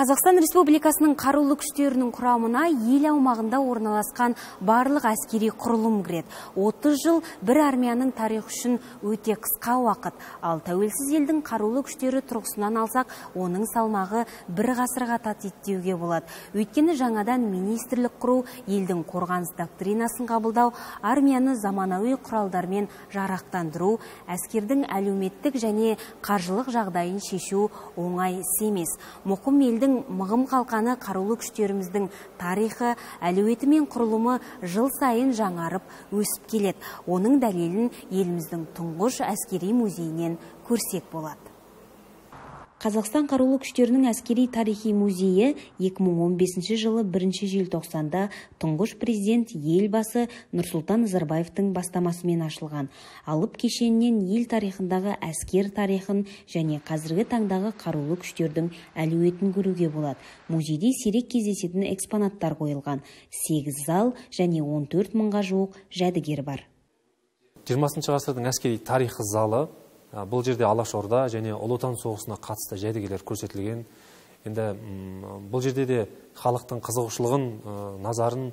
Қазақстан Республикасының қарулы күштерінің құрамына ел аумағында орналасқан барлық әскери құрылым кіреді. 30 жыл бір армияның тарихы үшін өте қысқа уақыт, ал тәуелсіз елдің қарулы күштері тұрғысынан алсақ, оның салмағы бір ғасырға татиды деуге болады. Өйткені жаңадан министрлік құру, елдің қорғаныс доктринасын қабылдау, армияны заманауи құралдармен жарақтандыру, әскердің әлеуметтік және қаржылық жағдайын шешу оңай іс емес. Мұқым елдің мығым қалқаны қарулы күштеріміздің тарихы, әлеуеті мен құрылымы жыл сайын жаңарып өсіп келеді. Оның дәлелін еліміздің тұңғыш әскери музейінен көрсек болады. Қазақстан қарулы күштерінің әскери тарихи музейі 2015 жылы 1 желтоқсанда тұңғыш президент елбасы Нұрсұлтан Назарбаевтың бастамасымен ашылған. Алып кешенінен ел тарихындағы әскер тарихын және қазіргі таңдағы қарулы күштердің әлеуетін көруге болады. Музейде сирек кездесетін экспонаттар қойылған. 8 зал және 14 мыңға жуық жәдігер бар. 20 ғасырдың әскери тарихы залы. Бұл жерде Алашорда және Ұлы Отан соғысына қатысты жәдігерлер көрсетілген. Енді бұл жерде де халықтың қызығушылығын, назарын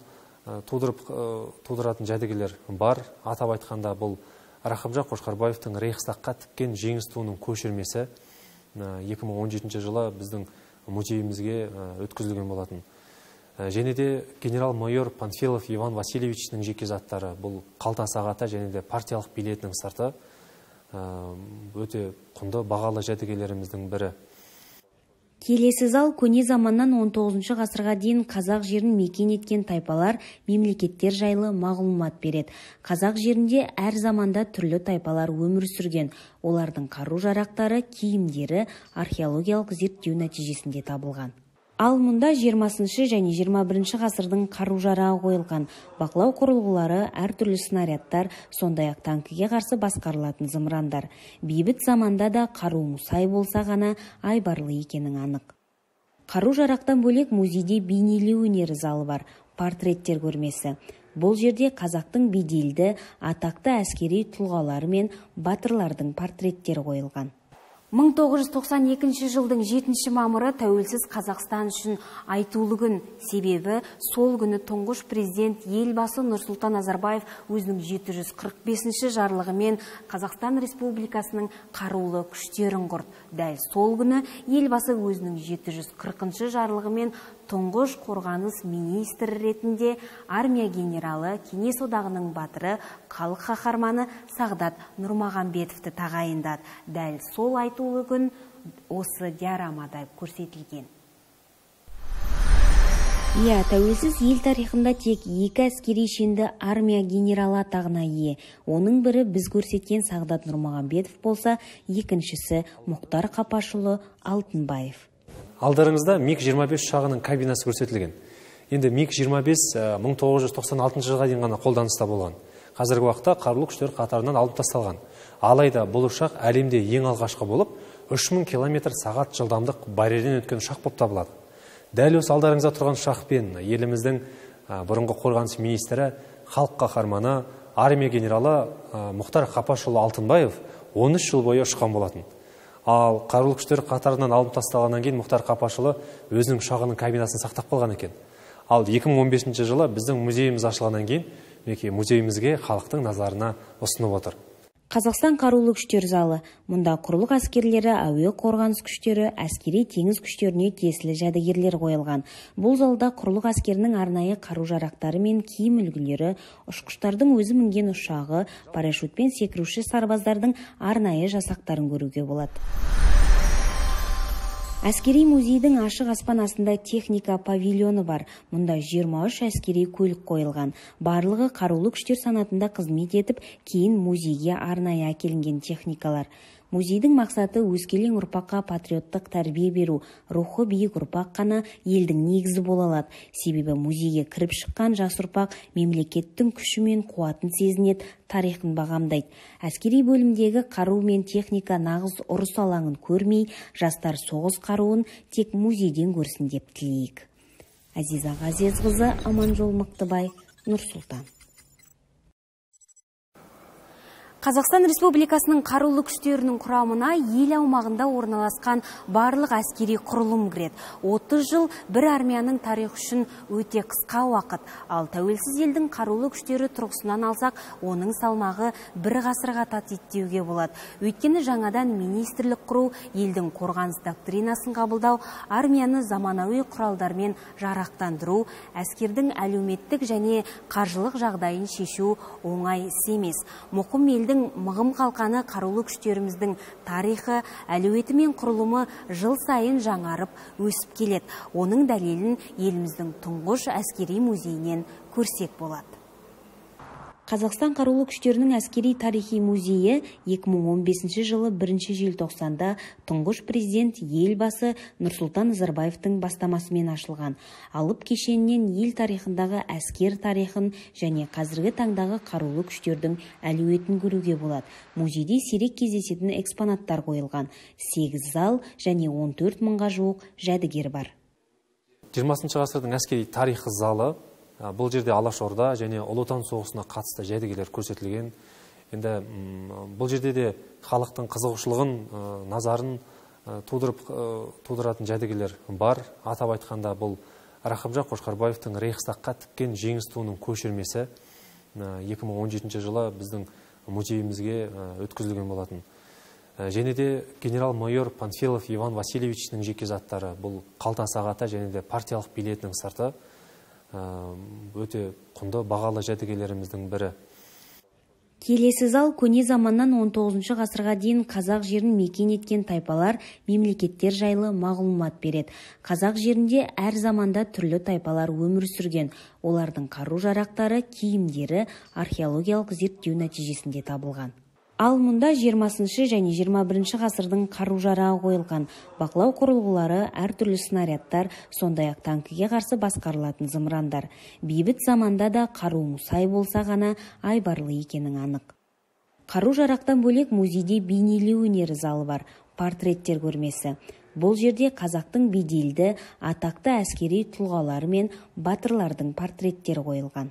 тудыратын жәдігерлер бар. Атап айтқанда бұл Рахымжан Қошқарбаевтың Рейхстагқа тіккен жеңіс туының көшірмесі 2017 жылы біздің музейімізге өткізілген болатын. Және де генерал-майор Панфилов Иван Васильевичтің жеке заттары, бұл қалта сағаты және де партиялық билетінің сырты өте құнды бағалы жәдігерлеріміздің бірі. Келесі зал көне заманнан 19 ғасырға дейін қазақ жерін мекен еткен тайпалар, мемлекеттер жайлы мағлұмат береді. Қазақ жерінде әр заманда түрлі тайпалар өмір сүрген. Олардың қару-жарақтары, киімдері археологиялық зерттеу нәтижесінде табылған. Ал мұнда 20 және 21 ғасырдың қару-жарағы қойылған. Бақылау құрылғылары, әртүрлі снарядтар, сондай-ақ танкіге қарсы басқарылатын зымырандар. Бейбіт заманда да қару сай болса ғана айбарлы екенің анық. Қару-жарақтан бөлек музейде бейнелеу өнері залы бар, портреттер көрмесі. Бұл жерде қазақтың беделді, атақты әскери тұлғалары мен батырлардың портреттері қойылған. 1992 жылдың 7 мамыры тәуелсіз Қазақстан үшін айтулы күн. Себебі сол күні тұңғыш президент елбасы Нұрсұлтан Назарбаев өзінің 745 жарлығымен Қазақстан Республикасының қарулы күштерін құрды. Дәл сол күні елбасы өзінің 740 жарлығымен тұңғыш қорғаныс министрі ретінде армия генералы, Кеңес одағының батыры, халық қаһарманы Сағдат Нұрмағамбетовті тағайындады. Дәл сол айтулы күн осы диарамада көрсетілген. Тәуелсіз ел тарихында тек екі әскери шенді армия генералы атағына ие. Оның бірі біз көрсеткен Сағдат Нұрмағамбетов болса, екіншісі Мұхтар Қапашұлы Алтынбаев. Алдарыңызда МиГ-25 ұшағының кабинасы көрсетілген. Енді МиГ-25 1996 жылға дейін ғана қолданыста болған. Қазіргі уақытта қарулы күштер қатарынан алып тасталған. Алайда бұл ұшақ әлемде ең алғашқы болып, 3000 км/сағат жылдамдық барьерден өткен ұшақ болып табылады. Дәл осы алдарыңызда тұрған ұшақпен еліміздің бұрынғы қорғаныс министрі, халық қаһарманы, армия генералы Мұхтар Қапашұлы Алтынбаев 13 жыл бойы ұшқан болатын. Ал қарулы күштер қатарынан алып тасталғаннан кейін Мұхтар Қапашұлы өзінің ұшағының кабинасын сақтап қалған екен. Ал 2015 жылы біздің музейіміз ашылғаннан кейін музейімізге халықтың назарына ұсынып отыр. Қазақстан қарулы күштер залы. Мұнда құрлық әскерлері, әуе қорғаныс күштері, әскери теңіз күштеріне тиесілі жәдігерлер қойылған. Бұл залда құрлық әскерінің арнайы қару-жарақтары мен киім үлгілері, ұшқыштардың өзі мінген ұшағы, парашютпен секіруші сарбаздардың арнайы жасақтарын көруге болады. Әскери музейдің ашық аспан астында техника павильоны бар. Мұнда 23 әскери көлік қойылған. Барлығы қарулы күштер санатында қызмет етіп, кейін музейге арнайы әкелінген техникалар. Музейдің мақсаты өскелең ұрпаққа патриоттық тәрбие беру. Рухы биік ұрпақ қана елдің негізі бола алады. Себебі музейге кіріп шыққан жас ұрпақ мемлекеттің күші мен қуатын сезінеді, тарихын бағамдайды. Әскери бөлімдегі қару мен техника нағыз ұрыс алаңын көрмей, жастар соғыс қаруын тек музейден көрсін деп тілейік. Азиза Ғазезқызы, Аманжол Мықтыбай, Нұр-Сұлтан. Қазақстан Республикасының қарулы күштерінің құрамына ел аумағында орналасқан барлық әскери құрылым кіреді. 30 жыл бір армияның тарихы үшін өте қысқа уақыт, ал тәуелсіз елдің қарулы күштері тұрғысынан алсақ, оның салмағы бір ғасырға татиды деуге болады. Өйткені жаңадан министрлік құру, елдің қорғаныс доктринасын қабылдау, армияны заманауи құралдармен жарақтандыру, әскердің әлеуметтік және қаржылық жағдайын шешу оңай іс емес. Мұқым елдің мығым қалқаны қарулы күштеріміздің тарихы, әлеуеті мен құрылымы жыл сайын жаңарып өсіп келеді. Оның дәлелін еліміздің тұңғыш әскери музейінен көрсек болады. Қазақстан қарулы күштерінің әскери тарихи музейі 2015 жылы 1 желтоқсанда тұңғыш президент елбасы Нұрсұлтан Назарбаевтың бастамасымен ашылған. Алып кешенінен ел тарихындағы әскер тарихын және қазіргі таңдағы қарулы күштердің әлеуетін көруге болады. Музейде сирек кездесетін экспонаттар қойылған. 8 зал және 14 мыңға жуық жәдігер бар. 20 ғасырдың әскери тарихы залы. Бұл жерде Алашорда және Ұлы Отан соғысына қатысты жәдігерлер көрсетілген. Енді бұл жерде де халықтың қызығушылығын, назарын тудыратын жәдігерлер бар. Атап айтқанда бұл Рахымжан Қошқарбаевтың Рейхстагқа тіккен жеңіс туының көшірмесі 2017 жылы біздің музейімізге өткізілген болатын. Және де генерал-майор Панфилов Иван Васильевичтің жеке заттары, бұл қалта сағаты және де партиялық билетінің сырты өте құнды бағалы жәдігерлеріміздің бірі. Келесі зал көне заманнан 19 ғасырға дейін қазақ жерін мекен еткен тайпалар, мемлекеттер жайлы мағлұмат береді. Қазақ жерінде әр заманда түрлі тайпалар өмір сүрген. Олардың қару-жарақтары, киімдері археологиялық зерттеу нәтижесінде табылған. Ал мұнда 20 және 21 ғасырдың қару-жарағы қойылған. Бақылау құрылғылары, әртүрлі снарядтар, сондай-ақ танкіге қарсы басқарылатын зымырандар. Бейбіт заманда да қаруың сай болса ғана айбарлы екенің анық. Қару-жарақтан бөлек музейде бейнелеу өнері залы бар, портреттер көрмесі. Бұл жерде қазақтың беделді, атақты әскери тұлғалары мен батырлардың портреттері қойылған.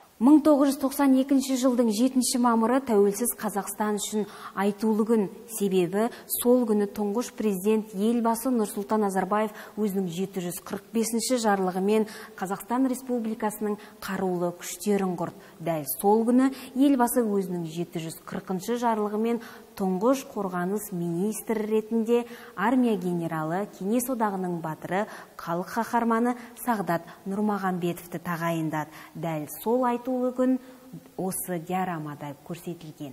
1992 жылдың 7 мамыры тәуелсіз Қазақстан үшін айтулы күн. Себебі сол күні тұңғыш президент елбасы Нұрсұлтан Назарбаев өзінің 745 жарлығымен Қазақстан Республикасының қарулы күштерін құрды. Дәл сол күні елбасы өзінің 740 жарлығымен тұңғыш қорғаныс министрі ретінде армия генералы, Кеңес одағының батыры, халық қаһарманы Сағдат Нұрмағамбетовті тағайындады. Дәл сол айтулы күн осы диарамада көрсетілген.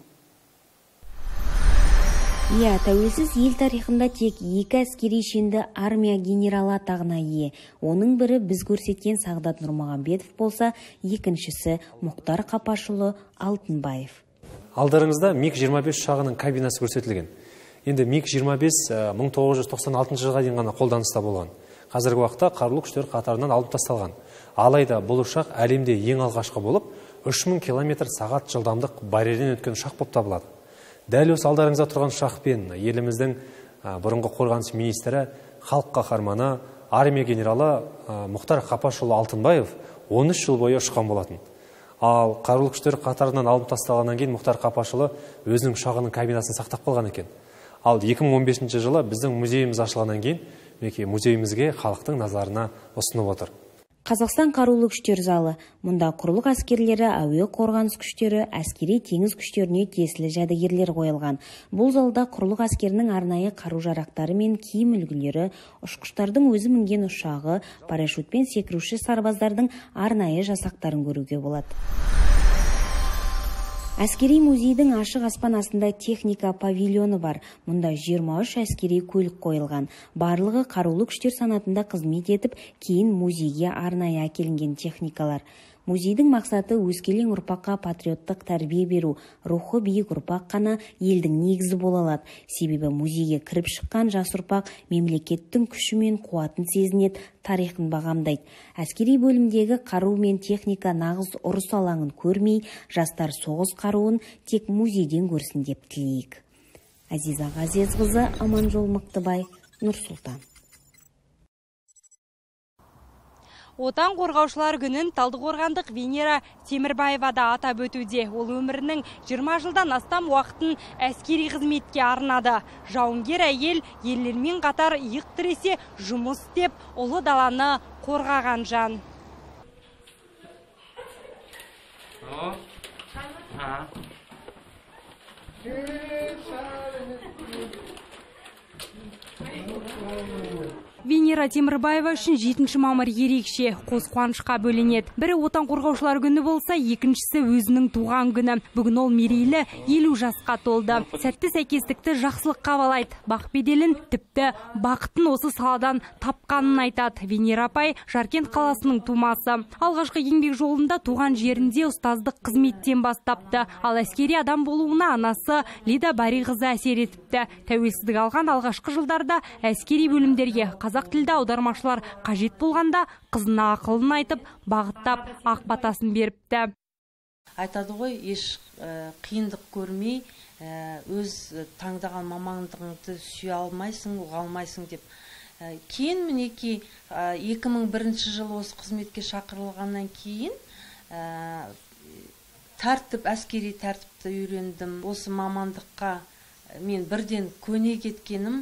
Тәуелсіз ел тарихында тек екі әскери шенді армия генералы атағына ие. Оның бірі біз көрсеткен Сағдат Нұрмағамбетов болса, екіншісі Мұхтар Қапашұлы Алтынбаев. Алдарыңызда МиГ-25 ұшағының кабинасы көрсетілген. Енді МиГ-25 1996 жылға дейін ғана қолданыста болған. Қазіргі уақытта қарулы күштер қатарынан алып тасталған. Алайда бұл ұшақ әлемде ең алғашқы болып, 3000 км/сағат жылдамдық барьерден өткен ұшақ болып табылады. Дәл осы алдарыңызда тұрған ұшақпен еліміздің бұрынғы қорғаныс министрі, халық қаһарманы, армия генералы Мұхтар Қапашұлы Алтынбаев 13 жыл бойы ұшқан болатын. Ал қарулы күштер қатарынан алып тасталғаннан кейін Мұхтар Қапашұлы өзінің ұшағының кабинасын сақтап қалған екен. Ал 2015 жылы біздің музейіміз ашылғаннан кейін музейімізге халықтың назарына ұсынып отыр. Қазақстан қарулы күштер залы. Мұнда құрлық әскерлері, әуе қорғаныс күштері, әскери теңіз күштеріне тиесілі жәдігерлер қойылған. Бұл залда құрлық әскерінің арнайы қару-жарақтары мен киім үлгілері, ұшқыштардың өзі мінген ұшағы, парашютпен секіруші сарбаздардың арнайы жасақтарын көруге болады. Әскери музейдің ашық аспан астында техника павильоны бар. Мұнда 23 әскери көлік қойылған. Барлығы қарулы күштер санатында қызмет етіп, кейін музейге арнайы әкелінген техникалар. Музейдің мақсаты өскелең ұрпаққа патриоттық тәрбие беру, рухы биік ұрпақ қана елдің негізі бола алады. Себебі музейге кіріп шыққан жас ұрпақ мемлекеттің күші мен қуатын сезінеді, тарихын бағамдайды. Әскери бөлімдегі қару мен техника нағыз ұрыс алаңын көрмей, жастар соғыс қаруын тек музейден көрсін деп тілейік. Азиза Ғазезқызы, Аманжол Мықтыбай, Нұр-Сұлтан. Отан қорғаушылар күнін талдықорғандық Венера Темірбаева да атап өтуде. Ол өмірінің 20 жылдан астам уақытын әскери қызметке арнады. Жауынгер әйел ерлермен қатар иық тіресе жұмыс істеп, ұлы даланы қорғаған жан. Венера Темірбаева үшін 7 мамыр ерекше, қос қуанышқа бөленеді. Бірі отан қорғаушылар күні болса, екіншісі өзінің туған күні. Бүгін ол мерейлі 50 жасқа толды. Сәтті сәйкестікті жақсылыққа балайды. Бақ беделін, тіпті бақытын осы саладан тапқанын айтады. Венера апай Жаркент қаласының тумасы. Алғашқы еңбек жолында туған жерінде ұстаздық қызметтен бастапты. Ал әскери адам болуына анасы Лида Бариқызы әсер етіпті. Тәуелсіздік алған алғашқы жылдарда әскери бөлімдерге қазақ тілді аудармашылар қажет болғанда қызына ақылын айтып, бағыттап, ақ батасын беріпті. Айтады ғой, еш қиындық көрмей, өз таңдаған мамандығыңды сүйе алмайсың, ұға алмайсың деп. Кейін мінеки 2001 жылы осы қызметке шақырылғаннан кейін әскери тәртіпті үйрендім. Осы мамандыққа мен бірден көне кеткенім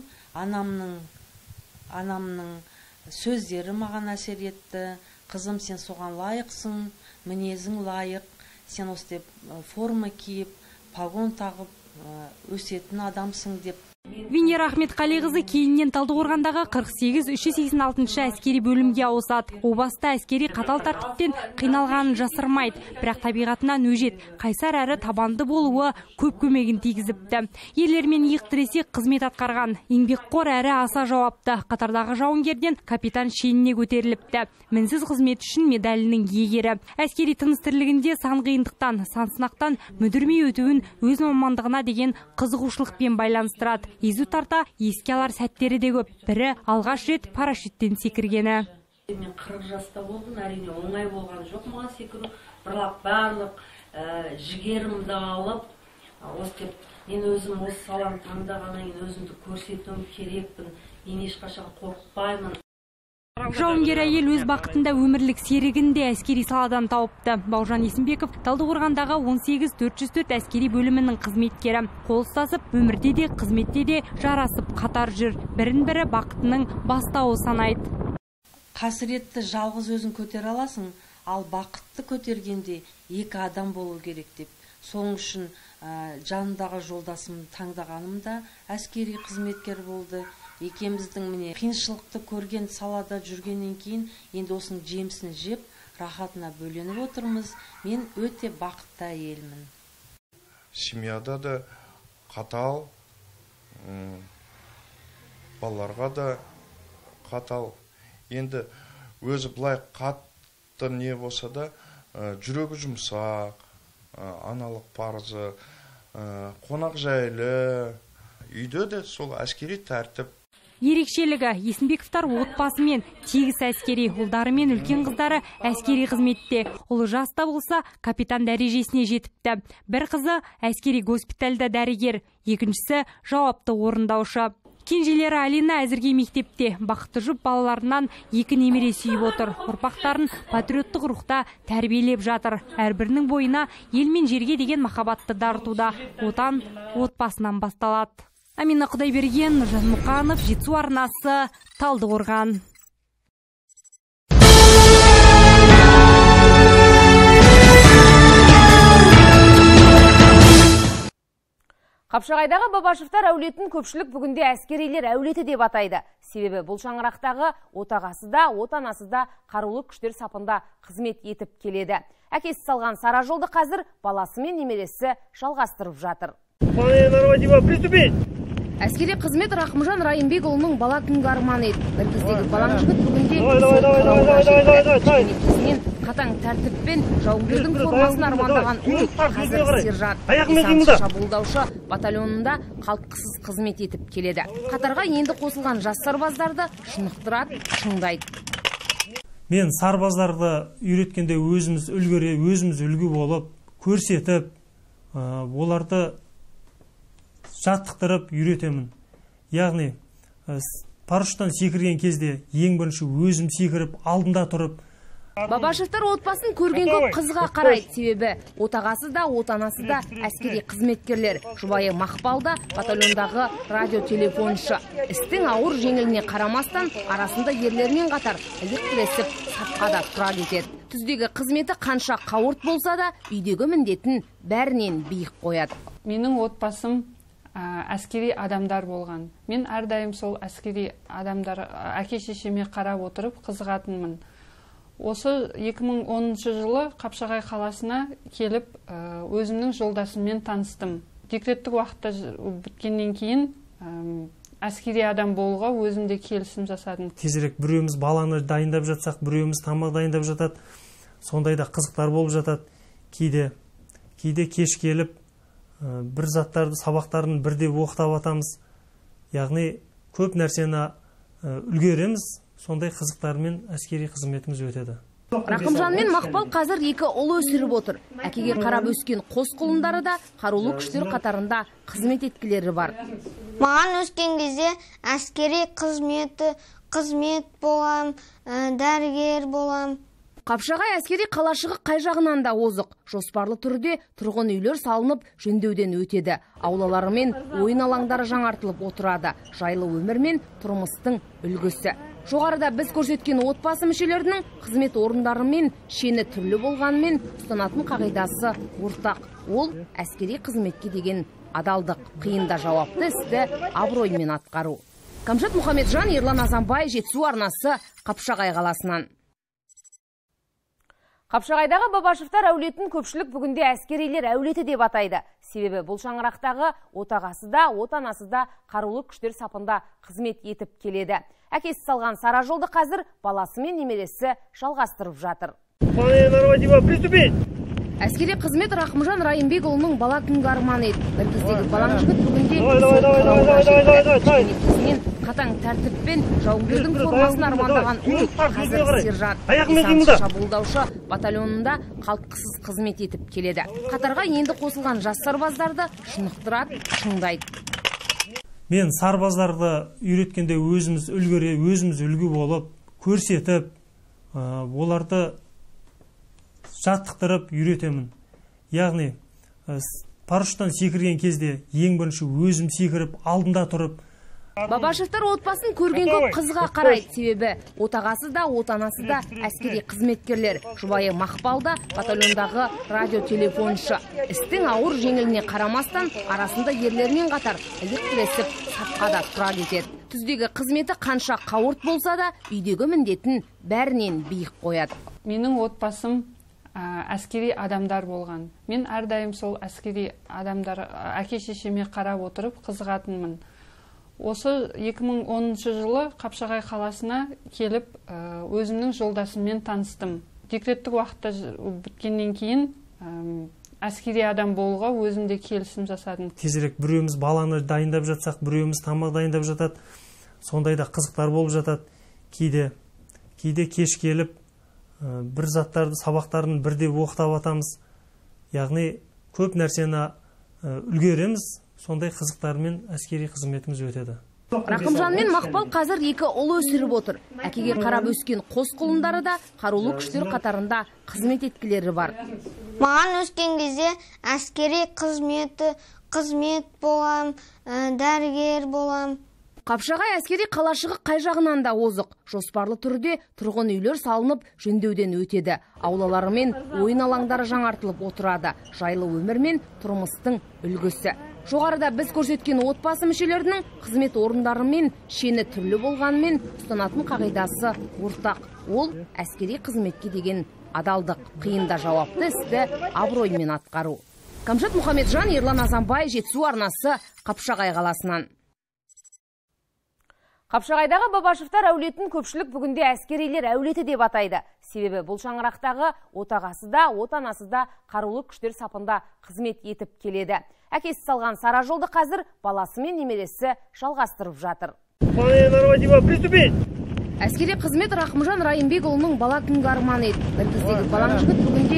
анамның сөздері маған әсер етті. Қызым, сен соған лайықсың, мінезің лайық, сен осы деп форма киіп, погон тағып өсетін адамсың деп. Венера Ахметқалиқызы кейіннен Талдықорғандағы 48-386 әскери бөлімге ауысады. Обаста әскери қатал тәртіптен қиналғанын жасырмайды, бірақ табиғатынан өжет, қайсар әрі табанды болуы көп көмегін тигізіпті. Ерлермен иық тіресе қызмет атқарған, еңбекқор әрі аса жауапты. Қатардағы жауынгерден капитан шеніне көтеріліпті. Мінсіз қызмет үшін медалінің иегері. Әскери тыныс тірлігінде сан қиындықтан, сан сынақтан мүдірмей өтуін өз мамандығына деген қызығушылықпен байланыстырады. Езу тарта еске алар сәттері де көп. Бірі алғаш рет парашюттен секіргені. Мен 40 жаста болдым, әрине оңай болған жоқ маған секіру. Бірақ барлық жігерімді алып, мен өзім осы саланы таңдағаннан кейін өзімді көрсетуім керекпін. Мен ешқашан қорықпаймын. Жауынгер әйел өз бақытында өмірлік серігінде әскери саладан тауыпты. Бауыржан Есімбеков Талдықорғандағы 18404 әскери бөлімінің қызметкері. Қол ұстасып, өмірде де, қызметте де жарасып қатар жүр. Бірін-бірі бақытының бастауы санайды. Қасіретті жалғыз өзің көтер аласың, ал бақытты көтергенде екі адам болу керек деп. Соның үшін жанымдағы жолдасым таңдағаным да әскери қызметкер болды. Екеміздің міне қиыншылықты көрген салада жүргеннен кейін енді осының жемісін жеп, рахатына бөленіп отырмыз. Мен өте бақытты әйелмін. Семьяда да қатал, балаларға да қатал. Енді өзі бұлай қатты не болса да, жүрегі жұмсақ, аналық парызы, қонақ жайлы, үйде де сол әскери тәртіп. Ерекшелігі Есімбековтар отбасымен тегіс әскери, ұлдары мен үлкен қыздары әскери қызметте. Ұлы жаста болса капитан дәрежесіне жетіпті. Бір қызы әскери госпитальда дәрігер, екіншісі жауапты орындаушы. Кенжелері Алина әзірге мектепте. Бақытты жұп балаларынан 2 немере сүйіп отыр. Ұрпақтарын патриоттық рухта тәрбиелеп жатыр. Әрбірінің бойына ел мен жерге деген махаббатты дарытуда. Отан отбасынан басталады. Амина Құдайберген, Нұржан Мұқанов, Жетісу арнасы, Талдықорған. Қапшағайдағы Бабашевтар әулетін көпшілік бүгінде әскерилер әулеті деп атайды. Себебі бұл шаңырақтағы отағасы да, отанасы да қарулы күштер сапында қызмет етіп келеді. Әкесі салған сара жолды қазір баласы мен немересі жалғастырып жатыр. Әскери қызмет Рақымжан Райымбекұлының бала күнгі арманы еді. Бір кездегі балаң жігіт бүгінде мекесінен қатаң тәртіппен жауынгердің формасын армандаған ол қазір сержант. Десантшы шабуылдаушы батальонында қалтқысыз қызмет етіп келеді. Қатарға енді қосылған жас сарбаздарды шынықтырады, шыңдайды. Мен сарбаздарды үйреткенде өзіміз үлгі болып, көрсетіп, оларды жаттықтырып үйретемін. Яғни парашюттан секірген кезде ең бірінші өзім секіріп, алдында тұрып, Бабашевтар отбасын көрген көп қызға қарайды, себебі отағасы да, отанасы да әскери қызметкерлер. Жұбайы Мақпал да батальондағы радиотелефоншы. Істің ауыр жеңіліне қарамастан, арасында ерлермен қатар ілік тіресіп, сапқа да тұра кетеді. Түздегі қызметі қанша қауырт болса да, үйдегі міндетін бәрінен биік қояды. Менің отбасым әскери адамдар болған. Мен әрдайым сол әскери адамдар әке-шешеме қарап отырып қызығатынмын. Осы 2010 жылы Қапшағай қаласына келіп, өзімнің жолдасыммен таныстым. Декреттік уақытта біткеннен кейін әскери адам болуға өзімде келісім жасадым. Тезірек біреуіміз баланы дайындап жатсақ, біреуіміз тамақ дайындап жатады. Сондайда қызықтар болып жатады. Кейде кеш келіп, бір заттарды, сабақтарын бірде оқытап атамыз. Яғни көп нәрсені үлгереміз. Сондай қызықтармен әскери қызметіміз өтеді. Рақымжан мен Мақпал қазір екі ұл өсіріп отыр. Әкеге қарап өскен қос құлындары да қарулы күштер қатарында қызмет еткілері бар. Маған өскен кезде әскери қызмет болам, дәрігер болам. Қапшағай әскери қалашығы қай жағынан да озық. Жоспарлы түрде тұрғын үйлер салынып, жөндеуден өтеді. Аулалары мен ойын алаңдары жаңартылып отырады. Жайлы өмір мен тұрмыстың үлгісі. Жоғарыда біз көрсеткен отбасы мүшелерінің қызмет орындары мен шені түрлі болғанымен ұстанатын қағидасы ортақ. Ол әскери қызметке деген адалдық, қиында жауапты істі абыроймен атқару. Камшат Мұхамеджан, Ерлан Азанбай, Жетісу арнасы, Қапшағай қаласынан. Қапшағайдағы Бабашевтар әулетін көпшілік бүгінде әскерилер әулеті деп атайды. Себебі бұл шаңырақтағы отағасы да, отанасы да қарулы күштер сапында қызмет етіп келеді. Әкесі салған сара жолды қазір баласы мен немересі жалғастырып жатыр. Әскери қызмет Рақымжан Райымбекұлының бала күнгі арманы еді. Бір кездегі балаң жігіт бүгінде қатаң тәртіппен жауынгердің формасын армандаған ол қазір сержант. Десантшы шабуылдаушы батальонында қалтқысыз қызмет етіп келеді. Қатарға енді қосылған жас сарбаздарды шынықтырады, шыңдайды. Мен сарбаздарды үйреткенде өзіміз үлгі болып, көрсетіп, оларды жаттықтырып үйретемін. Яғни, парашюттан секірген кезде ең бірінші өзім секіріп, алдында тұрып. Бабашевтар отбасын көрген көп қызға қарайды, себебі отағасы да, отанасы да әскери қызметкерлер. Жұбайы Мақпал да батальондағы радиотелефоншы. Істің ауыр жеңіліне қарамастан, арасында ерлермен қатар ілік тіресіп, сапқа да тұра кетеді. Түздегі қызметі қанша қауырт болса да, үйдегі міндетін бәрінен биік қояды. Менің отбасым әскери адамдар болған. Мен әрдайым сол әскери адамдар әке-шешеме қарап отырып қызығатынмын. Осы 2010 жылы Қапшағай қаласына келіп, өзімнің жолдасыммен таныстым. Декреттік уақытта біткеннен кейін әскери адам болуға өзімде келісім жасадым. Тезірек біреуіміз баланы дайындап жатсақ, біреуіміз тамақ дайындап жатады. Сондайда қызықтар болып жатады. Кейде кеш келіп, бір заттарды, сабақтарын бірде оқытап атамыз. Яғни көп нәрсені үлгереміз. Сондай қызықтармен әскери қызметіміз өтеді. Рақымжан мен Мақпал қазір екі ұл өсіріп отыр. Әкеге қарап өскен қос құлындары да қарулы күштер қатарында қызмет еткілері бар. Маған өскен кезде әскери қызмет болам, дәрігер болам. Қапшағай әскери қалашығы қай жағынан да озық. Жоспарлы түрде тұрғын үйлер салынып, жөндеуден өтеді. Аулалары мен ойын алаңдары жаңартылып отырады. Жайлы өмір мен тұрмыстың үлгісі. Жоғарыда біз көрсеткен отбасы мүшелерінің қызмет орындары мен шені түрлі болғанымен ұстанатын қағидасы ортақ. Ол әскери қызметке деген адалдық, қиында жауапты істі абыроймен атқару. Камшат Мұхамеджан, Ерлан Азанбай, Жетісу арнасы, Қапшағай қаласынан. Қапшағайдағы Бабашевтар әулетін көпшілік бүгінде әскерилер әулеті деп атайды. Себебі бұл шаңырақтағы отағасы да, отанасы да қарулы күштер сапында қызмет етіп келеді. Әкесі салған сара жолды қазір баласы мен немересі жалғастырып жатыр. Әскери қызмет Рақымжан Райымбекұлының бала күнгі арманы еді. Бір кездегі балаң жігіт бүгінде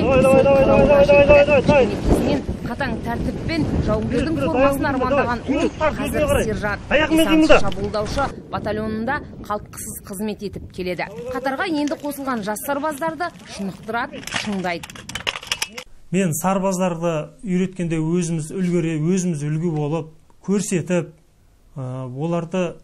қатаң тәртіппен жауынгердің формасын армандаған ол қазір сержант. Десантшы шабуылдаушы батальонында қалтқысыз қызмет етіп келеді. Қатарға енді қосылған жас сарбаздарды шынықтырады, шыңдайды. Мен сарбаздарды үйреткенде өзіміз үлгі болып, көрсетіп, оларды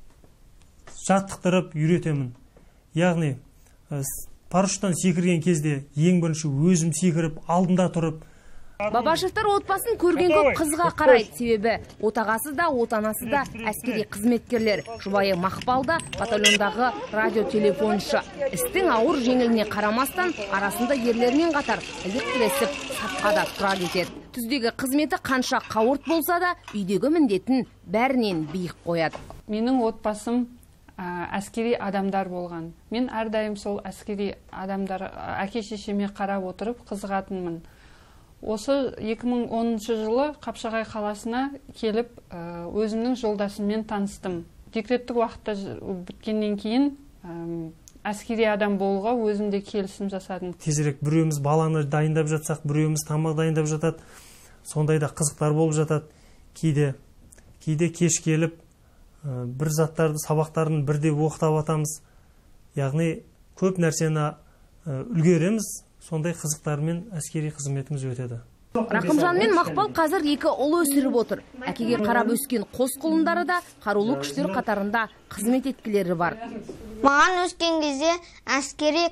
жаттықтырып үйретемін. Яғни, парашюттан секірген кезде ең бірінші өзім секіріп, алдында тұрып. Бабашевтар отбасын көрген көп қызға қарайды, себебі отағасы да, отанасы да әскери қызметкерлер. Жұбайы Мақпалда батальондағы радиотелефоншы. Істің ауыр жеңіліне қарамастан арасында ерлермен қатар ілік тіресіп, сапқа да тұра кетеді. Түздегі қызметі қанша қауырт болса да, үйдегі міндетін бәрінен биік қояды. Менің отбасым әскери адамдар болған. Мен әрдайым сол әскери адамдар әке-шешеме қарап отырып қызығатынмын. Осы 2010 жылы Қапшағай қаласына келіп, өзімнің жолдасыммен таныстым. Декреттік уақытта біткеннен кейін әскери адам болуға өзімде келісім жасадым. Тезірек біреуіміз баланы дайындап жатсақ, біреуіміз тамақ дайындап жатады. Сондайда қызықтар болып жатады. Кейде кеш келіп, бір заттарды, сабақтарын бірде оқытап атамыз. Яғни көп нәрсені үлгереміз. Сондай қызықтармен әскери қызметіміз өтеді. Рақымжан мен Мақпал қазір екі ұл өсіріп отыр. Әкеге қарап өскен қос құлындары да қарулы күштер қатарында қызмет еткілері бар. Маған өскен кезде әскери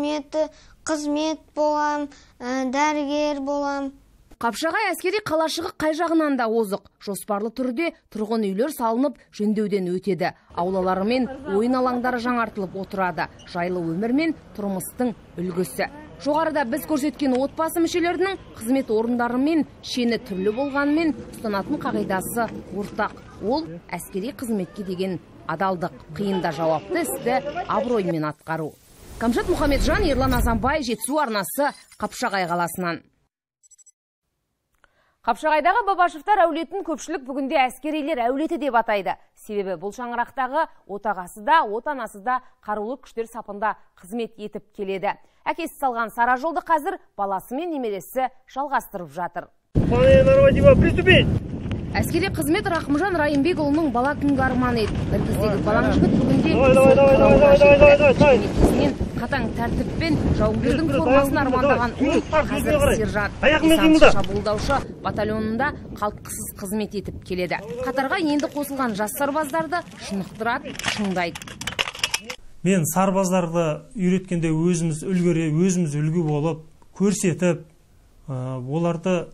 қызмет болам, дәрігер болам. Қапшағай әскери қалашығы қай жағынан да озық. Жоспарлы түрде тұрғын үйлер салынып, жөндеуден өтеді. Аулалары мен ойын алаңдары жаңартылып отырады. Жайлы өмір мен тұрмыстың үлгісі. Жоғарыда біз көрсеткен отбасы мүшелерінің қызмет орындары мен шені түрлі болғанымен ұстанатын қағидасы ортақ. Ол әскери қызметке деген адалдық, қиында жауапты істі абыроймен атқару. Камшат Мұхамеджан, Ерлан Азанбай, Жетісу арнасы, Қапшағай қаласынан. Қапшағайдағы Бабашевтар әулетін көпшілік бүгінде әскерилер әулеті деп атайды. Себебі бұл шаңырақтағы отағасы да, отанасы да қарулы күштер сапында қызмет етіп келеді. Әкесі салған сара жолды қазір баласы мен немересі жалғастырып жатыр. Әскери қызмет Рақымжан Райымбекұлының бала күнгі арманы еді. Бір кездегі балаң жігіт бүгінде қатаң тәртіппен жауынгердің формасын армандаған ол қазір сержант. Десантшы шабуылдаушы батальонында қалтқысыз қызмет етіп келеді. Қатарға енді қосылған жас сарбаздарды шынықтырады, шыңдайды. Мен сарбаздарды үйреткенде өзіміз үлгі болып, көрсетіп, оларды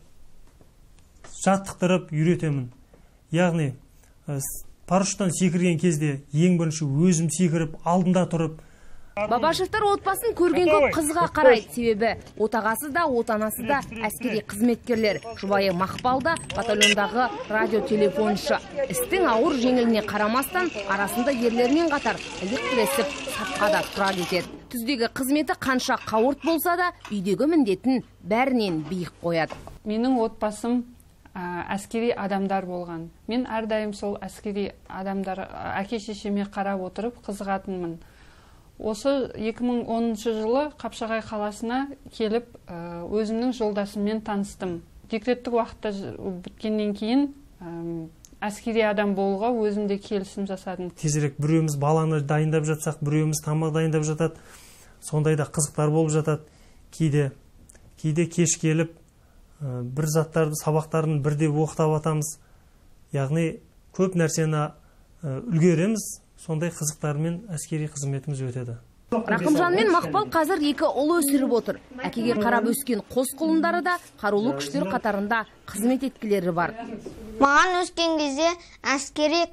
жаттықтырып үйретемін. Яғни, парашюттан секірген кезде ең бірінші өзім секіріп, алдында тұрып. Бабашевтар отбасын көрген көп қызға қарайды, себебі отағасы да, отанасы да әскери қызметкерлер. Жұбайы Мақпалда батальондағы радиотелефоншы. Істің ауыр жеңіліне қарамастан арасында ерлермен қатар ілік тіресіп, сапқа да тұра кетеді. Түздегі қызметі қанша қауырт болса да, үйдегі міндетін бәрінен биік қояды. Менің отбасым әскери адамдар болған. Мен әрдайым сол әскери адамдар әке-шешеме қарап отырып қызығатынмын. Осы 2010 жылы Қапшағай қаласына келіп, өзімнің жолдасыммен таныстым. Декреттік уақытта біткеннен кейін әскери адам болуға өзімде келісім жасадым. Тезірек біреуіміз баланы дайындап жатсақ, біреуіміз тамақ дайындап жатады. Сондайда қызықтар болып жатады. Кейде кеш келіп, бір заттарды, сабақтарын бірде оқытап атамыз. Яғни көп нәрсені үлгереміз. Сондай қызықтармен әскери қызметіміз өтеді. Рақымжан мен Мақпал қазір екі ұл өсіріп отыр. Әкеге қарап өскен қос құлындары да қарулы күштер қатарында қызмет еткілері бар. Маған өскен кезде әскери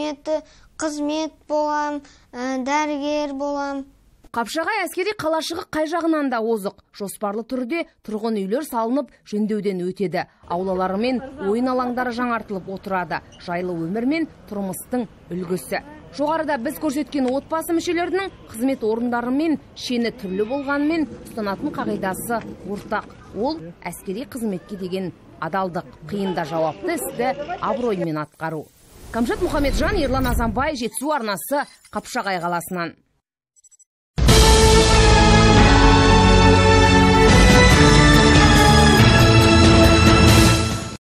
қызмет болам, дәрігер болам. Қапшағай әскери қалашығы қай жағынан да озық. Жоспарлы түрде тұрғын үйлер салынып, жөндеуден өтеді. Аулалары мен ойын алаңдары жаңартылып отырады. Жайлы өмір мен тұрмыстың үлгісі. Жоғарыда біз көрсеткен отбасы мүшелерінің қызмет орындары мен шені түрлі болғанымен ұстанатын қағидасы ортақ. Ол әскери қызметке деген адалдық, қиында жауапты істі абыроймен атқару. Камшат Мұхамеджан, Ерлан Азанбай, Жетісу арнасы, Қапшағай қаласынан.